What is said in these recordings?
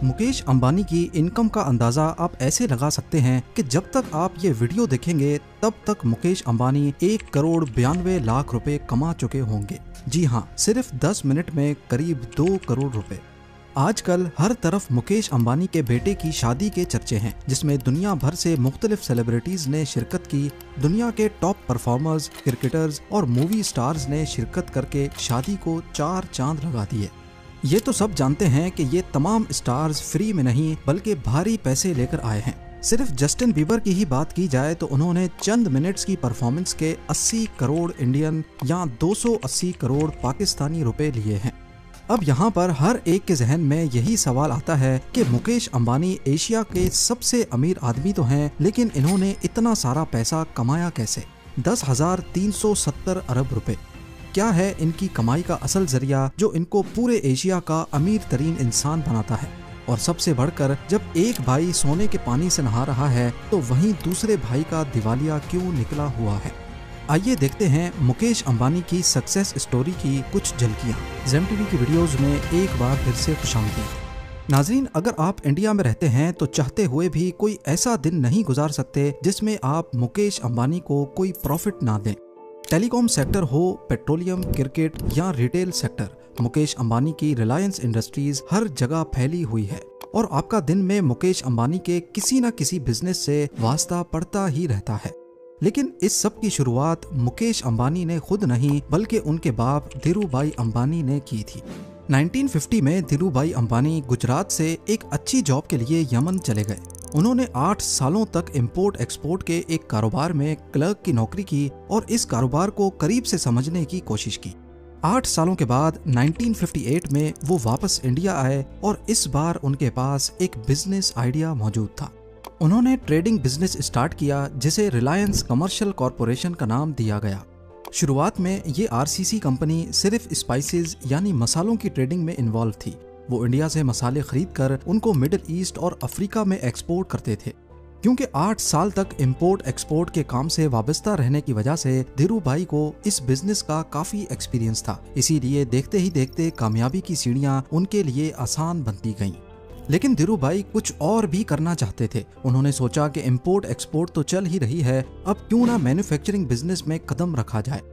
मुकेश अंबानी की इनकम का अंदाजा आप ऐसे लगा सकते हैं कि जब तक आप ये वीडियो देखेंगे तब तक मुकेश अंबानी 1,92,00,000 रुपए कमा चुके होंगे। जी हाँ, सिर्फ 10 मिनट में करीब 2 करोड़ रुपए। आजकल हर तरफ मुकेश अंबानी के बेटे की शादी के चर्चे हैं, जिसमें दुनिया भर से मुख्तलिफ सेलिब्रिटीज ने शिरकत की। दुनिया के टॉप परफॉर्मर्स, क्रिकेटर्स और मूवी स्टार्स ने शिरकत करके शादी को 4 चांद लगा दिए। ये तो सब जानते हैं कि ये तमाम स्टार्स फ्री में नहीं बल्कि भारी पैसे लेकर आए हैं। सिर्फ जस्टिन बीबर की ही बात की जाए तो उन्होंने चंद मिनट्स की परफॉर्मेंस के 80 करोड़ इंडियन या 280 करोड़ पाकिस्तानी रुपए लिए हैं। अब यहाँ पर हर एक के जहन में यही सवाल आता है कि मुकेश अंबानी एशिया के सबसे अमीर आदमी तो हैं, लेकिन इन्होंने इतना सारा पैसा कमाया कैसे? 10,370 अरब रुपए। क्या है इनकी कमाई का असल जरिया जो इनको पूरे एशिया का अमीर तरीन इंसान बनाता है? और सबसे बढ़कर, जब एक भाई सोने के पानी से नहा रहा है तो वहीं दूसरे भाई का दिवालिया क्यों निकला हुआ है? आइए देखते हैं मुकेश अंबानी की सक्सेस स्टोरी की कुछ झलकियां। ज़ेम टीवी की वीडियोस में एक बार फिर से खुशामदीद। नाज़रीन, अगर आप इंडिया में रहते हैं तो चाहते हुए भी कोई ऐसा दिन नहीं गुजार सकते जिसमें आप मुकेश अंबानी को कोई प्रॉफिट ना दें। टेलीकॉम सेक्टर हो, पेट्रोलियम, क्रिकेट या रिटेल सेक्टर, मुकेश अंबानी की रिलायंस इंडस्ट्रीज हर जगह फैली हुई है और आपका दिन में मुकेश अंबानी के किसी न किसी बिजनेस से वास्ता पड़ता ही रहता है। लेकिन इस सब की शुरुआत मुकेश अंबानी ने खुद नहीं बल्कि उनके बाप धीरूभाई अंबानी ने की थी। 1950 में धीरूभाई अंबानी गुजरात से एक अच्छी जॉब के लिए यमन चले गए। उन्होंने 8 सालों तक इंपोर्ट एक्सपोर्ट के एक कारोबार में क्लर्क की नौकरी की और इस कारोबार को करीब से समझने की कोशिश की। 8 सालों के बाद 1958 में वो वापस इंडिया आए और इस बार उनके पास एक बिजनेस आइडिया मौजूद था। उन्होंने ट्रेडिंग बिजनेस स्टार्ट किया जिसे रिलायंस कमर्शियल कॉरपोरेशन का नाम दिया गया। शुरुआत में ये आरसीसी कंपनी सिर्फ स्पाइसेस यानी मसालों की ट्रेडिंग में इन्वॉल्व थी। वो इंडिया से मसाले खरीदकर उनको मिडिल ईस्ट और अफ्रीका में एक्सपोर्ट करते थे। क्योंकि 8 साल तक इंपोर्ट एक्सपोर्ट के काम से वाबस्ता रहने की वजह से धीरूभाई को इस बिजनेस का काफी एक्सपीरियंस था, इसीलिए देखते ही देखते कामयाबी की सीढ़ियां उनके लिए आसान बनती गईं। लेकिन धीरूभाई कुछ और भी करना चाहते थे। उन्होंने सोचा कि इंपोर्ट एक्सपोर्ट तो चल ही रही है, अब क्यों ना मैन्युफैक्चरिंग बिजनेस में कदम रखा जाए।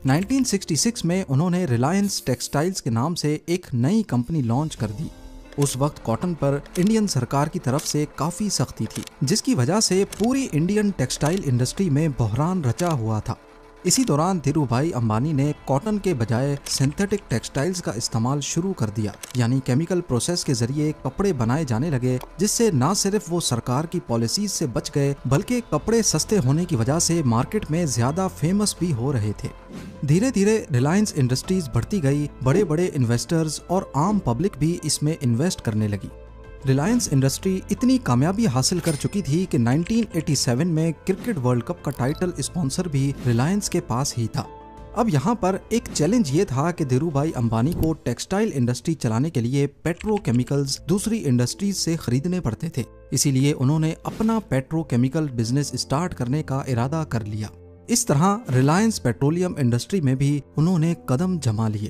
1966 में उन्होंने रिलायंस टेक्सटाइल्स के नाम से एक नई कंपनी लॉन्च कर दी। उस वक्त कॉटन पर इंडियन सरकार की तरफ से काफी सख्ती थी, जिसकी वजह से पूरी इंडियन टेक्सटाइल इंडस्ट्री में बहरान रचा हुआ था। इसी दौरान धीरूभाई अंबानी ने कॉटन के बजाय सिंथेटिक टेक्सटाइल्स का इस्तेमाल शुरू कर दिया, यानी केमिकल प्रोसेस के जरिए कपड़े बनाए जाने लगे, जिससे न सिर्फ वो सरकार की पॉलिसीज से बच गए बल्कि कपड़े सस्ते होने की वजह से मार्केट में ज्यादा फेमस भी हो रहे थे। धीरे धीरे रिलायंस इंडस्ट्रीज बढ़ती गई, बड़े बड़े इन्वेस्टर्स और आम पब्लिक भी इसमें इन्वेस्ट करने लगी। रिलायंस इंडस्ट्री इतनी कामयाबी हासिल कर चुकी थी कि 1987 में क्रिकेट वर्ल्ड कप का टाइटल स्पॉन्सर भी रिलायंस के पास ही था। अब यहाँ पर एक चैलेंज ये था कि धीरूभाई अंबानी को टेक्सटाइल इंडस्ट्री चलाने के लिए पेट्रोकेमिकल्स दूसरी इंडस्ट्रीज से खरीदने पड़ते थे, इसीलिए उन्होंने अपना पेट्रोकेमिकल बिजनेस स्टार्ट करने का इरादा कर लिया। इस तरह रिलायंस पेट्रोलियम इंडस्ट्री में भी उन्होंने कदम जमा लिए।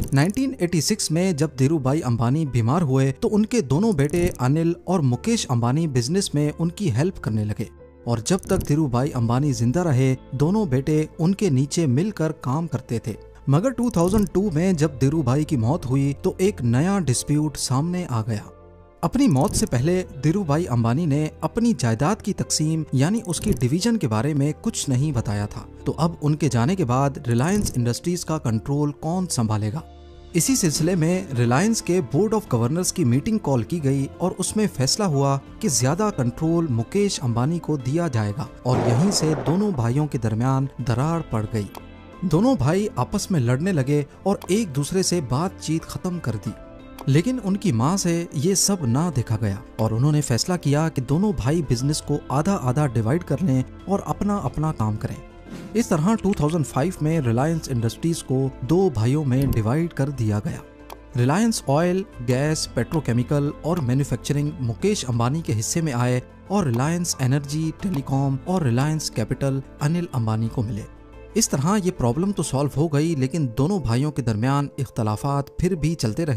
1986 में जब धीरूभाई अंबानी बीमार हुए तो उनके दोनों बेटे अनिल और मुकेश अंबानी बिजनेस में उनकी हेल्प करने लगे और जब तक धीरूभाई अंबानी जिंदा रहे दोनों बेटे उनके नीचे मिलकर काम करते थे। मगर 2002 में जब धीरूभाई की मौत हुई तो एक नया डिस्प्यूट सामने आ गया। अपनी मौत से पहले धीरूभाई अंबानी ने अपनी जायदाद की तकसीम यानी उसकी डिवीजन के बारे में कुछ नहीं बताया था, तो अब उनके जाने के बाद रिलायंस इंडस्ट्रीज का कंट्रोल कौन संभालेगा? इसी सिलसिले में रिलायंस के बोर्ड ऑफ गवर्नर्स की मीटिंग कॉल की गई और उसमें फैसला हुआ कि ज्यादा कंट्रोल मुकेश अंबानी को दिया जाएगा और यहीं से दोनों भाइयों के दरमियान दरार पड़ गई। दोनों भाई आपस में लड़ने लगे और एक दूसरे से बातचीत खत्म कर दी। लेकिन उनकी मां से ये सब ना देखा गया और उन्होंने फैसला किया कि दोनों भाई बिजनेस को आधा आधा डिवाइड कर लें और अपना अपना काम करें। इस तरह 2005 में रिलायंस इंडस्ट्रीज को 2 भाइयों में डिवाइड कर दिया गया। रिलायंस ऑयल, गैस, पेट्रोकेमिकल और मैन्युफैक्चरिंग मुकेश अंबानी के हिस्से में आए और रिलायंस एनर्जी, टेलीकॉम और रिलायंस कैपिटल अनिल अंबानी को मिले। इस तरह ये प्रॉब्लम तो सॉल्व हो गई, लेकिन दोनों भाइयों के दरमियान इख्तलाफात फिर भी चलते रहे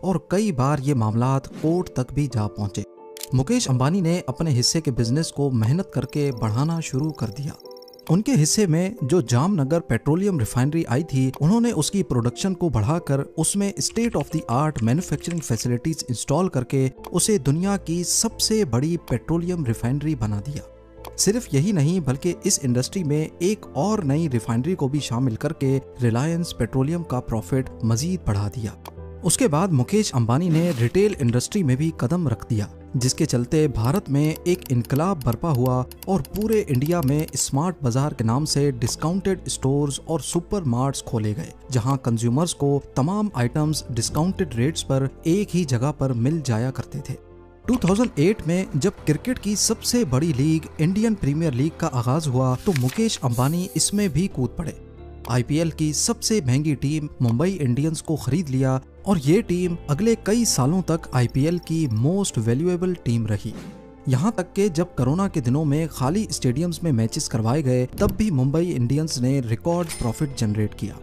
और कई बार ये मामलात कोर्ट तक भी जा पहुंचे। मुकेश अंबानी ने अपने हिस्से के बिजनेस को मेहनत करके बढ़ाना शुरू कर दिया। उनके हिस्से में जो जामनगर पेट्रोलियम रिफाइनरी आई थी, उन्होंने उसकी प्रोडक्शन को बढ़ाकर उसमें state of the art manufacturing facilities install करके उसे दुनिया की सबसे बड़ी पेट्रोलियम रिफाइनरी बना दिया। सिर्फ यही नहीं बल्कि इस इंडस्ट्री में एक और नई रिफाइनरी को भी शामिल करके रिलायंस पेट्रोलियम का प्रॉफिट मजीद बढ़ा दिया। उसके बाद मुकेश अंबानी ने रिटेल इंडस्ट्री में भी कदम रख दिया, जिसके चलते भारत में एक इनकलाब बर्पा हुआ और पूरे इंडिया में स्मार्ट बाजार के नाम से डिस्काउंटेड स्टोर्स और सुपर मार्ट्स खोले गए, जहां कंज्यूमर्स को तमाम आइटम्स डिस्काउंटेड रेट्स पर एक ही जगह पर मिल जाया करते थे। 2008 में जब क्रिकेट की सबसे बड़ी लीग इंडियन प्रीमियर लीग का आगाज हुआ तो मुकेश अंबानी इसमें भी कूद पड़े। IPL की सबसे महंगी टीम मुंबई इंडियंस को खरीद लिया और ये टीम अगले कई सालों तक IPL की मोस्ट वैल्यूएबल टीम रही। यहाँ तक कि जब कोरोना के दिनों में खाली स्टेडियम्स में मैचेस करवाए गए तब भी मुंबई इंडियंस ने रिकॉर्ड प्रॉफिट जनरेट किया।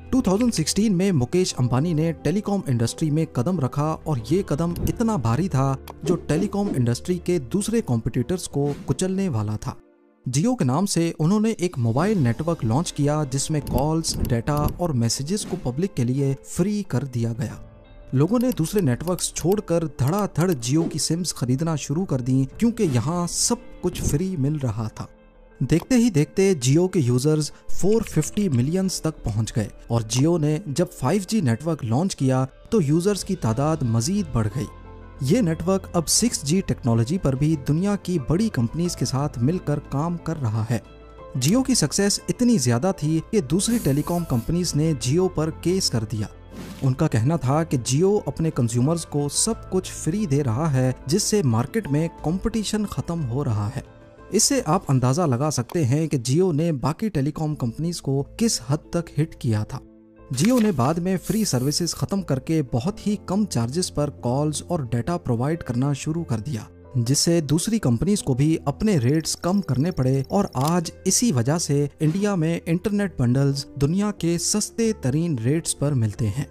2016 में मुकेश अंबानी ने टेलीकॉम इंडस्ट्री में कदम रखा और ये कदम इतना भारी था जो टेलीकॉम इंडस्ट्री के दूसरे कॉम्पिटिटर्स को कुचलने वाला था। जियो के नाम से उन्होंने एक मोबाइल नेटवर्क लॉन्च किया जिसमें कॉल्स, डेटा और मैसेजेस को पब्लिक के लिए फ्री कर दिया गया। लोगों ने दूसरे नेटवर्क्स छोड़कर धड़ाधड़ जियो की सिम्स खरीदना शुरू कर दी क्योंकि यहाँ सब कुछ फ्री मिल रहा था। देखते ही देखते जियो के यूजर्स 450 मिलियंस तक पहुंच गए और जियो ने जब 5G नेटवर्क लॉन्च किया तो यूजर्स की तादाद मजीद बढ़ गई। ये नेटवर्क अब 6G टेक्नोलॉजी पर भी दुनिया की बड़ी कंपनीज के साथ मिलकर काम कर रहा है। जियो की सक्सेस इतनी ज्यादा थी कि दूसरी टेलीकॉम कंपनीज ने जियो पर केस कर दिया। उनका कहना था कि जियो अपने कंज्यूमर्स को सब कुछ फ्री दे रहा है, जिससे मार्केट में कंपटीशन खत्म हो रहा है। इससे आप अंदाजा लगा सकते हैं कि जियो ने बाकी टेलीकॉम कंपनीज को किस हद तक हिट किया था। जियो ने बाद में फ्री सर्विसेज खत्म करके बहुत ही कम चार्जेस पर कॉल्स और डेटा प्रोवाइड करना शुरू कर दिया, जिससे दूसरी कंपनीज को भी अपने रेट्स कम करने पड़े और आज इसी वजह से इंडिया में इंटरनेट बंडल्स दुनिया के सस्ते तरीन रेट्स पर मिलते हैं।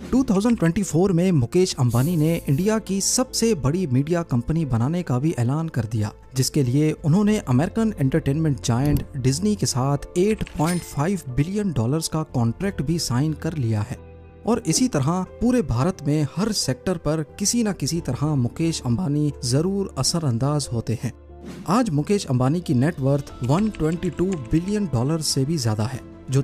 2024 में मुकेश अंबानी ने इंडिया की सबसे बड़ी मीडिया कंपनी बनाने का भी ऐलान कर दिया, जिसके लिए उन्होंने अमेरिकन एंटरटेनमेंट जायंट डिज्नी के साथ $8.5 बिलियन का कॉन्ट्रैक्ट भी साइन कर लिया है। और इसी तरह पूरे भारत में हर सेक्टर पर किसी न किसी तरह मुकेश अंबानी जरूर असरअंदाज होते हैं। आज मुकेश अंबानी की नेटवर्थ $122 बिलियन से भी ज्यादा है, जो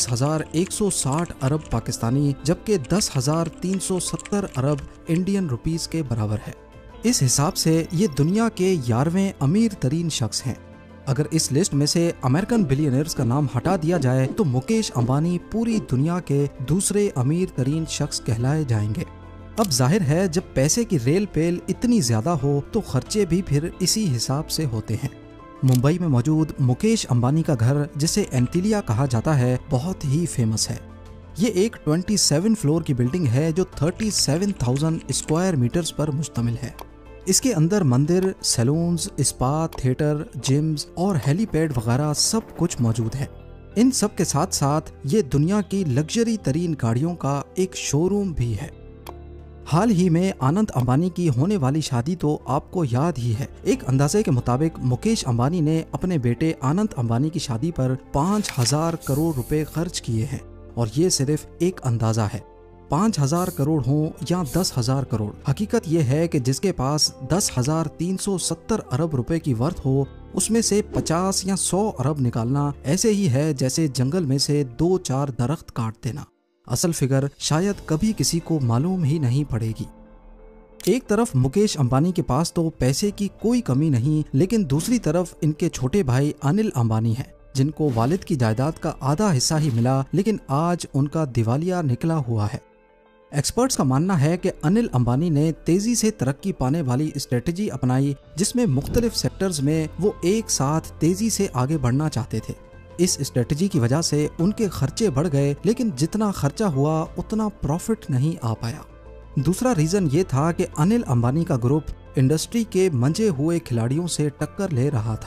34,160 अरब पाकिस्तानी जबकि 10,370 अरब इंडियन रुपीस के बराबर है। इस हिसाब से ये दुनिया के 11वें अमीर तरीन शख्स हैं। अगर इस लिस्ट में से अमेरिकन बिलियनर्स का नाम हटा दिया जाए तो मुकेश अंबानी पूरी दुनिया के दूसरे अमीर तरीन शख्स कहलाए जाएंगे। अब जाहिर है जब पैसे की रेल पेल इतनी ज्यादा हो तो खर्चे भी फिर इसी हिसाब से होते हैं। मुंबई में मौजूद मुकेश अंबानी का घर, जिसे एंटिलिया कहा जाता है, बहुत ही फेमस है। ये एक 27 फ्लोर की बिल्डिंग है जो 37,000 स्क्वायर मीटर्स पर मुश्तमिल है। इसके अंदर मंदिर, सैलून्स, स्पा, थिएटर, जिम्स और हेलीपैड वगैरह सब कुछ मौजूद है। इन सब के साथ साथ ये दुनिया की लग्जरी तरीन गाड़ियों का एक शोरूम भी है। हाल ही में आनंद अंबानी की होने वाली शादी तो आपको याद ही है। एक अंदाजे के मुताबिक मुकेश अंबानी ने अपने बेटे आनंद अंबानी की शादी पर 5,000 करोड़ रुपए खर्च किए हैं और ये सिर्फ एक अंदाजा है। 5,000 करोड़ हो या 10,000 करोड़, हकीकत ये है कि जिसके पास 10,370 अरब रुपए की वर्थ हो उसमें से 50 या 100 अरब निकालना ऐसे ही है जैसे जंगल में से 2-4 दरख्त काट देना। असल फिगर शायद कभी किसी को मालूम ही नहीं पड़ेगी। एक तरफ मुकेश अंबानी के पास तो पैसे की कोई कमी नहीं, लेकिन दूसरी तरफ इनके छोटे भाई अनिल अंबानी हैं, जिनको वालिद की जायदाद का आधा हिस्सा ही मिला, लेकिन आज उनका दिवालिया निकला हुआ है। एक्सपर्ट्स का मानना है कि अनिल अंबानी ने तेजी से तरक्की पाने वाली स्ट्रेटजी अपनाई, जिसमें मुख्तलिफ सेक्टर्स में वो एक साथ तेजी से आगे बढ़ना चाहते थे। इस स्ट्रेटजी की वजह से उनके खर्चे बढ़ गए, लेकिन जितना खर्चा हुआ उतना प्रॉफिट नहीं आ पाया। दूसरा रीजन ये था कि अनिल अंबानी का ग्रुप इंडस्ट्री के मंजे हुए खिलाड़ियों से टक्कर ले रहा था।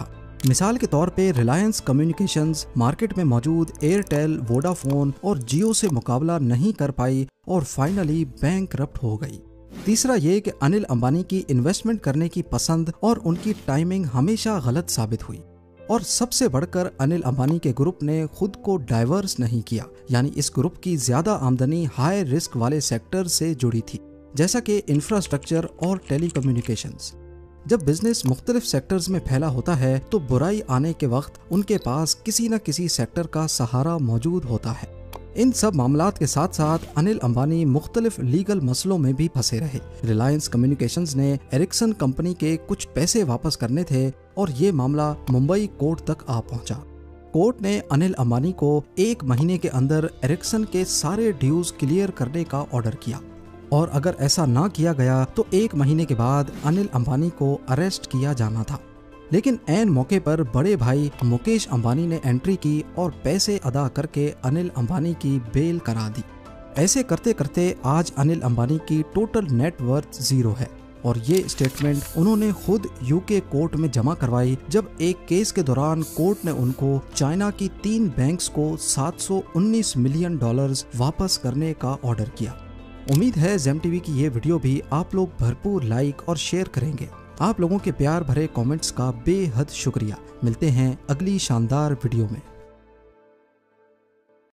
मिसाल के तौर पे रिलायंस कम्युनिकेशंस मार्केट में मौजूद एयरटेल, वोडाफोन और जियो से मुकाबला नहीं कर पाई और फाइनली बैंकरप्ट हो गई। तीसरा ये कि अनिल अंबानी की इन्वेस्टमेंट करने की पसंद और उनकी टाइमिंग हमेशा गलत साबित हुई। और सबसे बढ़कर अनिल अंबानी के ग्रुप ने खुद को डाइवर्स नहीं किया, यानी इस ग्रुप की ज्यादा आमदनी हाई रिस्क वाले सेक्टर से जुड़ी थी, जैसा कि इंफ्रास्ट्रक्चर और टेलीकम्युनिकेशंस। जब बिजनेस मुख्तलिफ सेक्टर्स में फैला होता है तो बुराई आने के वक्त उनके पास किसी न किसी सेक्टर का सहारा मौजूद होता है। इन सब मामलात के साथ साथ अनिल अंबानी मुख्तलिफ लीगल मसलों में भी फंसे रहे। रिलायंस कम्युनिकेशंस ने एरिक्सन कंपनी के कुछ पैसे वापस करने थे और ये मामला मुंबई कोर्ट तक आ पहुंचा। कोर्ट ने अनिल अंबानी को 1 महीने के अंदर एरिक्सन के सारे ड्यूज क्लियर करने का ऑर्डर किया और अगर ऐसा ना किया गया तो 1 महीने के बाद अनिल अंबानी को अरेस्ट किया जाना था। लेकिन ऐन मौके पर बड़े भाई मुकेश अंबानी ने एंट्री की और पैसे अदा करके अनिल अंबानी की बेल करा दी। ऐसे करते करते आज अनिल अंबानी की टोटल नेटवर्थ 0 है और ये स्टेटमेंट उन्होंने खुद यूके कोर्ट में जमा करवाई जब एक केस के दौरान कोर्ट ने उनको चाइना की 3 बैंक्स को $719 मिलियन वापस करने का ऑर्डर किया। उम्मीद है जेम टीवी की ये वीडियो भी आप लोग भरपूर लाइक और शेयर करेंगे। आप लोगों के प्यार भरे कमेंट्स का बेहद शुक्रिया। मिलते हैं अगली शानदार वीडियो में।